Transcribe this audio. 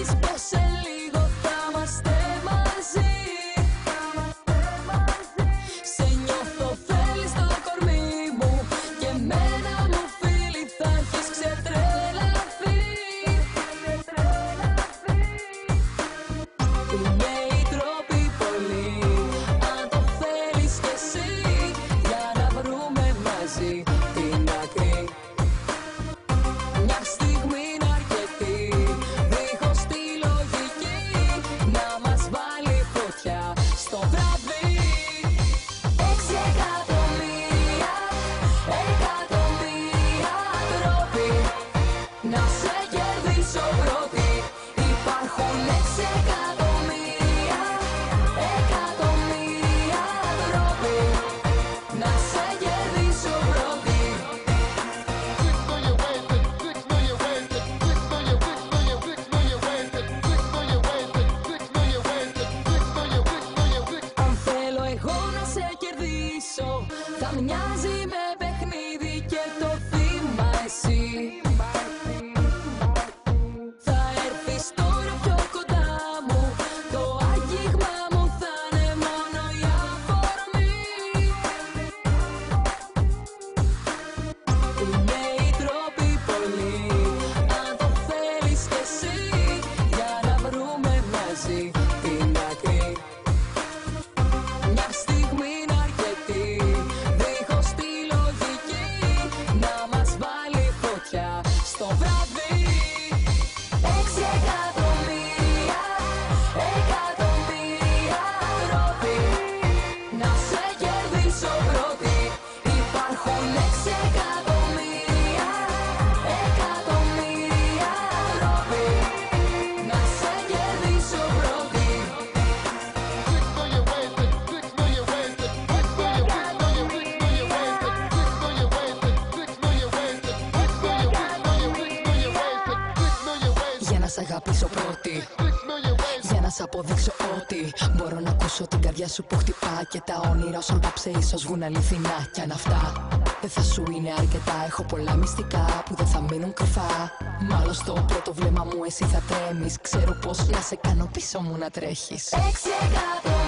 πως σε λίγο θα είμαστε μαζί. Σε νιώθω, θέλεις το κορμί μου και εμένα μου φίλη θα έχεις ξετρελαθεί. Είναι οι τρόποι πολλοί, αν το θέλεις κι εσύ, για να βρούμε μαζί την άκρη. Μια στιγμή είναι αρκετή, δίχως τη λογική, να μας βάλει φωτιά στο βράδυ. 6 εκατομμύρια, εκατομμύρια τρόποι να σε κερδίσω πρώτη. Υπάρχουν 6 εκατομμύρια, εκατομμύρια τρόποι να σε κερδίσω πρώτη. Αν θέλω εγώ να σε κερδίσω, θα μοιάζει με παιχνίδι και το θύμα εσύ. Θα έρθεις τώρα πιο κοντά μου, το άγγιγμα μου θα είναι μόνο η αφορμή. Είναι οι τρόποι πολλοί, αν το θέλεις κι εσύ, για να βρούμε μαζί την άκρη. Μια στιγμή είναι αρκετή, δίχως τη λογική, να μας βάλει φωτιά στο βράδυ. 6 εκατομμύρια, εκατομμύρια τρόποι να σε κερδίσω πρώτη. Υπάρχουν 6 εκατομμύρια, εκατομμύρια τρόποι να σε κερδίσω πρώτη. Για να σ' αγαπήσω πρώτη, για να σ' αποδείξω ότι μπορώ να ακούσω την καρδιά σου που χτυπά, και τα όνειρα όσων πάψε ίσως βγουν αληθινά. Κι αν αυτά δεν θα σου είναι αρκετά, έχω πολλά μυστικά που δεν θα μείνουν κρυφά. Μάλλον στο πρώτο βλέμμα μου εσύ θα τρέμεις, ξέρω πως να σε κάνω πίσω μου να τρέχεις. 6 εκατομμύρια